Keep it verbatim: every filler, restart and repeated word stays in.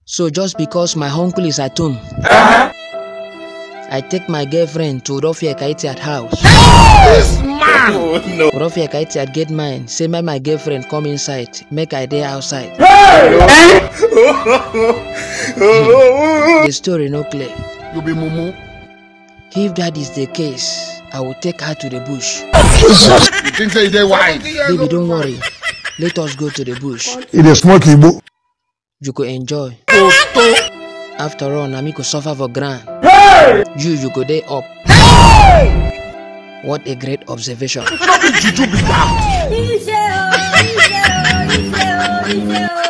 So just because my uncle is at home, uh-huh. I take my girlfriend to Rofia Kaitiat house. This man! Oh, no. Rofia Kaitiat get mine. Say my, my girlfriend come inside. Make I day outside. Hey! The story no clear. You be mumu. If that is the case, I will take her to the bush. You think say they wise? Baby, don't worry. Let us go to the bush. It is smoky, boo. You could enjoy. After all, Nami could suffer for grand. Hey! You, you go day up. Hey! What a great observation. What did you do with that?